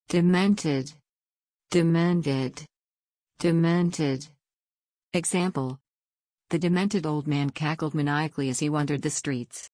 Demented. Demented. Demented. Example. The demented old man cackled maniacally as he wandered the streets.